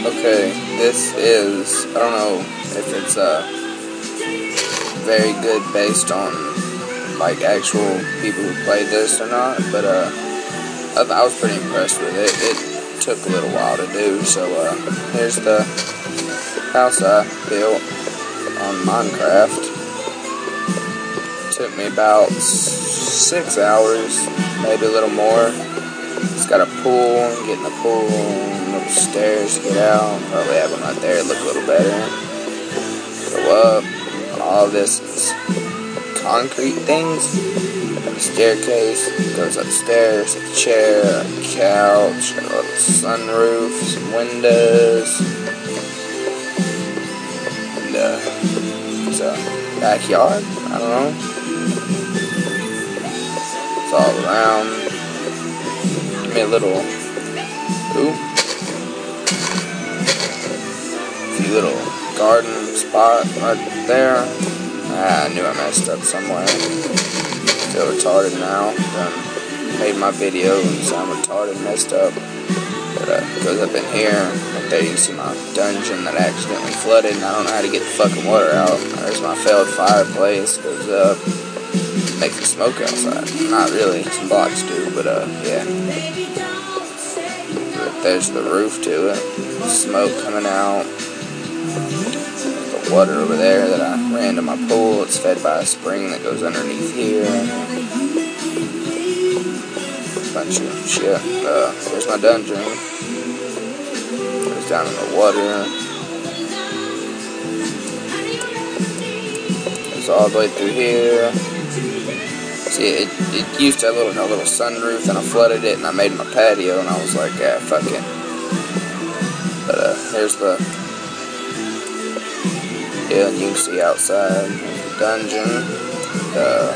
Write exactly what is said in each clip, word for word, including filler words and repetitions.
Okay, this is, I don't know if it's uh, very good based on like actual people who played this or not, but uh, I, I was pretty impressed with it. It took a little while to do, so uh, here's the house I built on Minecraft. It took me about six hours, maybe a little more. It's got a pool, get in the pool, little stairs to get out. Probably have them right there, look a little better. Go up. All this is concrete things. Got a staircase, goes upstairs, a chair, a couch, got a little sunroof, some windows. And uh, it's a backyard, I don't know. It's all around. Give me a little, ooh, few little garden spot right there. Ah, I knew I messed up somewhere. Feel retarded now. Done made my video and so I'm retarded, messed up. But uh, goes up in here. Right there you can see my dungeon that accidentally flooded, and I don't know how to get the fucking water out. There's my failed fireplace. Goes up. Makes the smoke outside. Not really. Some blocks do, but uh, yeah. There's the roof to it. Smoke coming out. The water over there that I ran to my pool. It's fed by a spring that goes underneath here. Bunch of shit. Uh, there's my dungeon. Goes down in the water. Goes all the way through here. See, it, it used to have a little, a little sunroof, and I flooded it, and I made my patio, and I was like, yeah, fuck it. But, uh, here's the, yeah, and you can see outside, the dungeon, uh,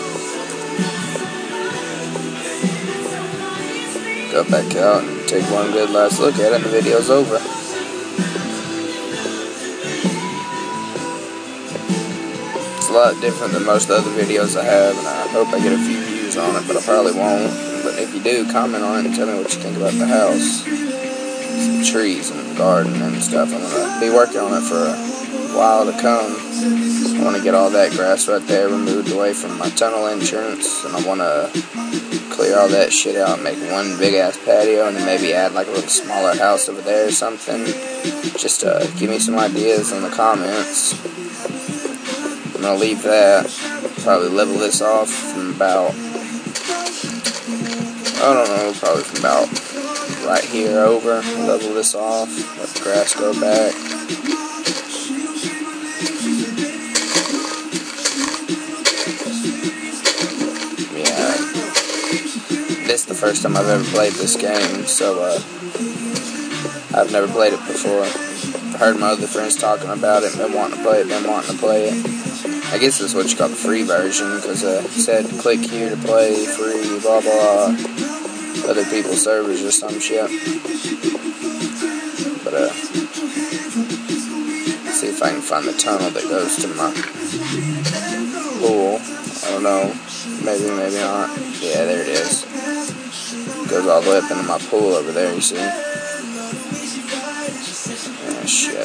go back out and take one good last look at it, and the video's over. A lot different than most other videos I have, and I hope I get a few views on it, but I probably won't. But if you do, comment on it and tell me what you think about the house. Some trees and the garden and stuff. I'm going to be working on it for a while to come. I want to get all that grass right there removed away from my tunnel entrance, and I want to clear all that shit out and make one big ass patio, and then maybe add like a little smaller house over there or something. Just uh, give me some ideas in the comments. I'm going to leave that, probably level this off from about, I don't know, probably from about right here over, level this off, let the grass grow back. Yeah, this is the first time I've ever played this game, so uh, I've never played it before. I've heard my other friends talking about it, been wanting to play it, been wanting to play it. I guess this is what you call the free version, because uh, it said click here to play, free, blah blah, other people's servers or some shit. But uh, let's see if I can find the tunnel that goes to my pool. I don't know, maybe, maybe not. Yeah, there it is. Goes all the way up into my pool over there, you see. Ah, shit.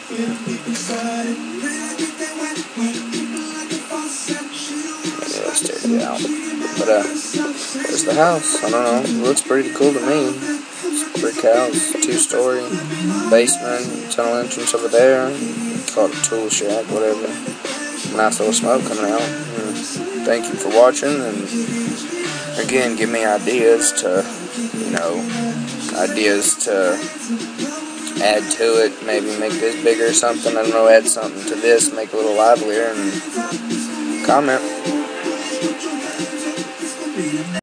It out. But uh, there's the house. I don't know. It looks pretty cool to me. It's a brick house, two-story, basement, tunnel entrance over there. Call it a tool shack, whatever. Nice little smoke coming out. And thank you for watching, and again, give me ideas to, you know, ideas to add to it. Maybe make this bigger or something. I don't know. Add something to this, make it a little livelier, and comment.